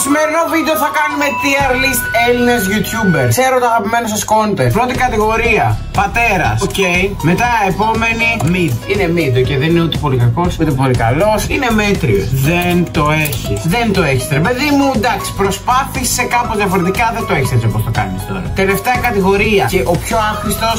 σημερινό βίντεο θα κάνουμε tier list Έλληνες YouTubers. Ξέρω το αγαπημένο σας content. Πρώτη κατηγορία, πατέρας. Οκ. Μετά επόμενη, mid. Είναι mid, και δεν είναι ούτε πολύ κακός ούτε πολύ καλός. Είναι μέτριος. Δεν το έχεις. Δεν το έχεις, ρε παιδί μου. Εντάξει, προσπάθησε κάπως διαφορετικά. Δεν το έχεις έτσι όπως το κάνεις τώρα. Τελευταία κατηγορία και ο πιο άχρηστος,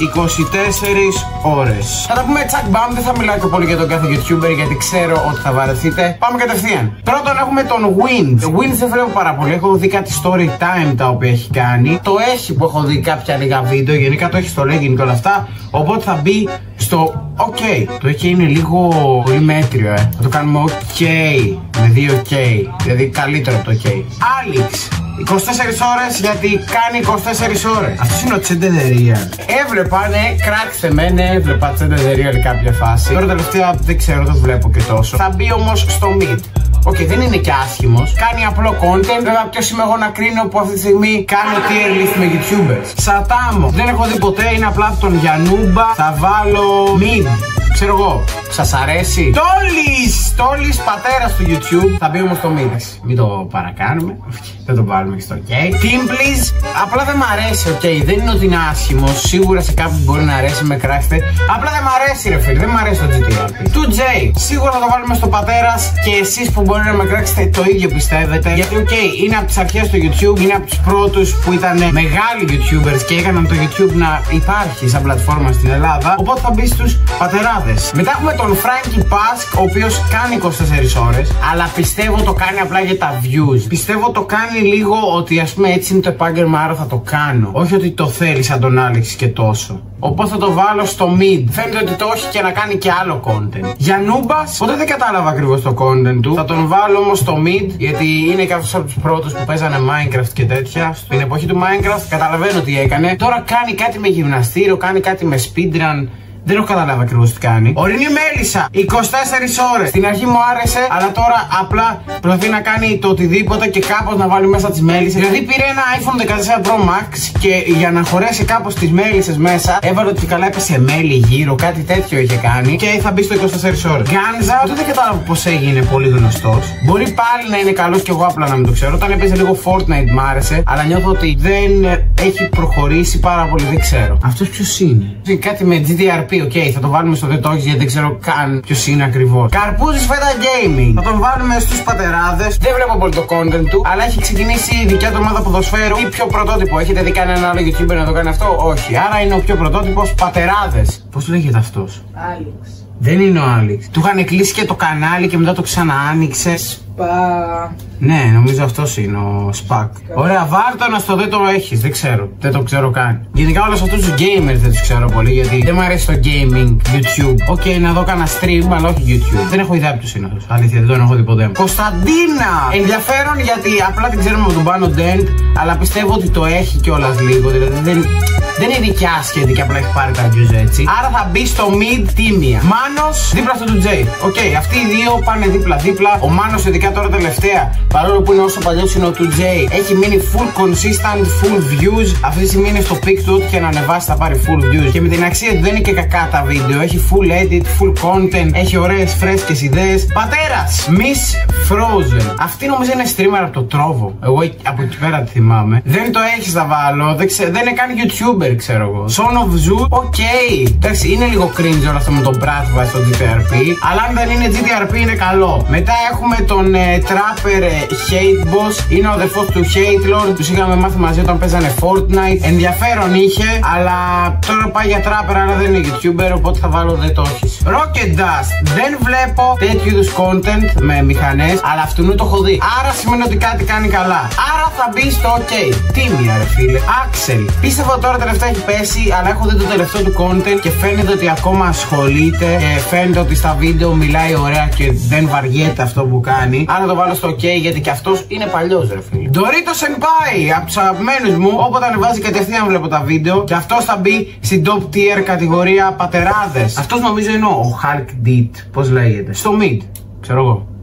24 ώρες. Θα τα πούμε τσακ μπαμ. Δεν θα μιλάω και πολύ για τον κάθε YouTuber γιατί ξέρω ότι θα βαρεθείτε. Πάμε κατευθείαν. Πρώτον έχουμε τον Wind. Το Wind δεν βλέπω πάρα πολύ. Έχω δει κάτι story time τα οποία έχει κάνει. Το έχει που έχω δει κάποια λίγα βίντεο. Γενικά το έχει στο legging και όλα αυτά. Οπότε θα μπει στο OK. Το OK είναι λίγο πολύ μέτριο, Θα το κάνουμε OK. Με 2 OK. Δηλαδή καλύτερο από το OK. Alex. 24 ώρες γιατί κάνει 24 ώρες. Αυτός είναι ο Τσεντεδερία. Έβλεπα, ναι, κράξτε με, ναι, έβλεπα Τσεντεδερία σε κάποια φάση. Τώρα τελευταία δεν ξέρω, δεν βλέπω και τόσο. Θα μπει όμως στο mid. Οκ, δεν είναι και άσχημος. Κάνει απλό content. Βέβαια, ποιος είμαι εγώ να κρίνω που αυτή τη στιγμή κάνω tier list με YouTubers. Σατάμο. Δεν έχω δει ποτέ, είναι απλά από τον Γιαννούμπα. Θα βάλω mid. Ξέρω εγώ, σας αρέσει. Τόλης πατέρας του YouTube. Θα μπει όμως στο mid. Μην το παρακάνουμε. Δεν το βάλουμε και στο OK. Timplis, απλά δεν μ' αρέσει, OK. Δεν είναι ότι είναι άσχημος. Σίγουρα σε κάποιον μπορεί να αρέσει, με κράξτε. Απλά δεν μ' αρέσει, ρε φίλε. Δεν μ' αρέσει το GTRP. 2J, σίγουρα θα το βάλουμε στο πατέρας. Και εσείς που μπορεί να με κράξετε το ίδιο πιστεύετε. Γιατί, OK, είναι από τις αρχές του YouTube. Είναι από τους πρώτους που ήταν μεγάλοι YouTubers και έκαναν το YouTube να υπάρχει σαν πλατφόρμα στην Ελλάδα. Οπότε θα μπει στους πατεράδες. Μετά έχουμε τον Frankie Pask, ο οποίος κάνει 24 ώρες. Αλλά πιστεύω το κάνει απλά για τα views. Πιστεύω το κάνει λίγο ότι ας πούμε έτσι είναι το επάγγελμα, άρα θα το κάνω. Όχι ότι το θέλει σαν τον Alex και τόσο. Οπότε θα το βάλω στο mid. Φαίνεται ότι το έχει και να κάνει και άλλο content. Γιαννούμπας, ποτέ δεν κατάλαβα ακριβώς το content του. Θα τον βάλω όμως στο mid, γιατί είναι κάποιος από τους πρώτους που παίζανε Minecraft και τέτοια. Στην εποχή του Minecraft καταλαβαίνω τι έκανε. Τώρα κάνει κάτι με γυμναστήριο, κάνει κάτι με speedrun. Δεν έχω καταλάβει ακριβώς τι κάνει. Ορεινή Μέλισσα, 24 ώρες. Στην αρχή μου άρεσε, αλλά τώρα απλά προσπαθεί να κάνει το οτιδήποτε και κάπως να βάλει μέσα τις μέλισσες. Δηλαδή πήρε ένα iPhone 14 Pro Max και για να χωρέσει κάπως τις μέλισσες μέσα, έβαλε ότι καλά έπεσε μέλι γύρω, κάτι τέτοιο είχε κάνει και θα μπει στο 24 ώρες. Γκάνζα, δεν κατάλαβα πώς έγινε πολύ γνωστός. Μπορεί πάλι να είναι καλός και εγώ απλά να μην το ξέρω. Όταν έπαιζε λίγο Fortnite μ' άρεσε, αλλά νιώθω ότι δεν έχει προχωρήσει πάρα πολύ, δεν ξέρω. Αυτός ποιος είναι? Κάτι με GTRP. Οκ, θα το βάλουμε στο δεν το έχεις γιατί δεν ξέρω καν ποιος είναι ακριβώς. Καρπούζης Φέτα Gaming. Θα τον βάλουμε στους πατεράδες. Δεν βλέπω πολύ το content του, αλλά έχει ξεκινήσει η δικιά του ομάδα ποδοσφαίρου. Ή πιο πρωτότυπο. Έχετε δει κανένα άλλο YouTuber να το κάνει αυτό? Όχι. Άρα είναι ο πιο πρωτότυπος πατεράδες. Πώς λέγεται αυτός? Alex. Δεν είναι ο Alex. Του είχαν κλείσει και το κανάλι και μετά το ξαναάνοιξε. Ναι, νομίζω αυτός είναι ο Σπακ. Ωραία, βάρ' το στο δεν το έχεις. Δεν ξέρω. Δεν το ξέρω καν. Γενικά όλους αυτούς τους gamers δεν τους ξέρω πολύ γιατί δεν μου αρέσει το gaming YouTube. Οκ, να δω κανένα stream, αλλά όχι YouTube. Δεν έχω ιδέα ποιος είναι αυτός. Αλήθεια, δεν τον έχω δει ποτέ. Κωνσταντίνα! Ενδιαφέρον γιατί απλά την ξέρουμε από τον Πάνω Dent, αλλά πιστεύω ότι το έχει κιόλας λίγο. Δηλαδή δεν είναι και άσχετη και απλά έχει πάρει τα views έτσι. Άρα θα μπει στο mid Τίμια. Μάνος δίπλα στο 2J. Οκ, αυτοί οι δύο πάνε δίπλα-δίπλα. Ο Μάνος ειδικά τώρα τελευταία, παρόλο που είναι όσο παλιός είναι ο 2J, έχει μείνει full consistent, full views. Αυτή τη στιγμή είναι στο peak του, ό,τι και να ανεβάσει θα πάρει full views. Και με την αξία του δεν είναι και κακά τα βίντεο. Έχει full edit, full content, έχει ωραίες φρέσκες ιδέες. Πατέρας, Miss Frozen. Αυτή νομίζω είναι streamer από το Τρόβο. Εγώ από εκεί πέρα τη θυμάμαι. Δεν το έχεις να βάλω, δεν είναι καν YouTuber, ξέρω εγώ. Son of Zoo, οκ. Εντάξει, είναι λίγο cringe όλο αυτό με τον Bratva στο GTRP. Αλλά αν δεν είναι GTRP είναι καλό. Μετά έχουμε τον Trapper Hate Boss. Είναι ο αδερφός του Hate Lord. Τους είχαμε μάθει μαζί όταν παίζανε Fortnite. Ενδιαφέρον είχε, αλλά τώρα πάει για Trapper, αλλά δεν είναι YouTuber. Οπότε θα βάλω δεν το έχεις. Rocket Dust. Δεν βλέπω τέτοιου είδους content με μηχανές, αλλά αυτού το έχω δει. Άρα σημαίνει ότι κάτι κάνει καλά. Άρα θα μπει στο OK. Τίμια, ρε φίλε. Axel. Πίστευα τώρα τελευταία έχει πέσει, αλλά έχω δει το τελευταίο του content και φαίνεται ότι ακόμα ασχολείται. Φαίνεται ότι στα βίντεο μιλάει ωραία και δεν βαριέται αυτό που κάνει. Άρα το βάλω στο OK γιατί και αυτός είναι παλιός, ρε φίλε. Dorito Senpai, από τους αγαπημένους μου. Όποτε ανεβάζει κατευθείαν βλέπω τα βίντεο. Και αυτός θα μπει στην top tier κατηγορία πατεράδες. Αυτός νομίζω είναι ο Hulk Dit. Πώς λέγεται? Στο mid, ξέρω εγώ.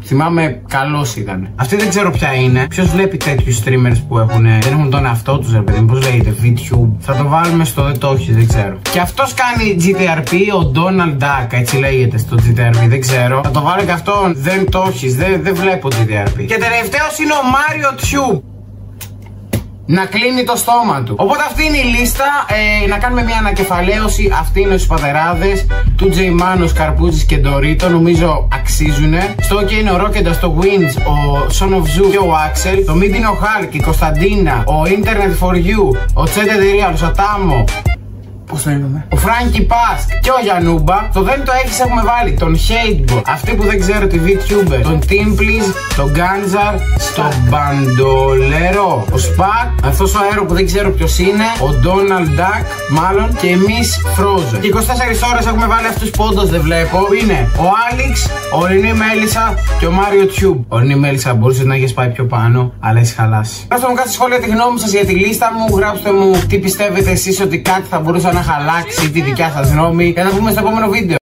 Θυμάμαι καλός ήταν. Αυτή δεν ξέρω ποια είναι. Ποιος βλέπει τέτοιους streamers που δεν έχουν τον εαυτό τους, ρε παιδί μου, πώς λέγεται, VTube. Θα το βάλουμε στο δεν το έχεις, δεν ξέρω. Και αυτός κάνει GTRP, ο Donald Duck, έτσι λέγεται στο GTRP, δεν ξέρω. Θα το βάλω και αυτόν, δεν το έχεις, δεν βλέπω GTRP. Και τελευταίος είναι ο Mario Tube. Να κλείνει το στόμα του. Οπότε αυτή είναι η λίστα. Να κάνουμε μια ανακεφαλαίωση. Αυτοί είναι οι πατεράδες του Τζεϊμάνος, Καρπούτζης και Ντορίτο. Νομίζω αξίζουνε. Στο OK είναι ο Ρόκεντα, το Wins, ο Son of Zoo και ο Axel. Το Mid είναι ο Hulk, η Κωνσταντίνα, ο Internet for You, ο Τσέντε Real, ο Σατάμο. Πώς το είπαμε? Ο Frankie Pask και ο Γιαννούμπα. Το δεν το έχεις έχουμε βάλει τον Hatebot. Αυτοί που δεν ξέρω τη VTuber. Τον Timplis, τον Ganzar, τον Bandolero, ο Spak. Αυτός ο αέρο που δεν ξέρω ποιος είναι. Ο Donald Duck, μάλλον. Και εμείς Frozen. Και 24 ώρες έχουμε βάλει αυτούς που όντως δεν βλέπω. Είναι ο Alex, ο Ρινή Μέλισσα και ο Mario Tube. Ο Ρινή Μέλισσα μπορούσε να έχεις πάει πιο πάνω, αλλά έχει χαλάσει. Γράψτε μου κάτι στα σχόλια τη γνώμη σας για τη λίστα μου. Γράψτε μου τι πιστεύετε εσείς ότι κάτι θα μπορούσα να χαλάξει, τη δικιά σας γνώμη. Και θα τα πούμε στο επόμενο βίντεο.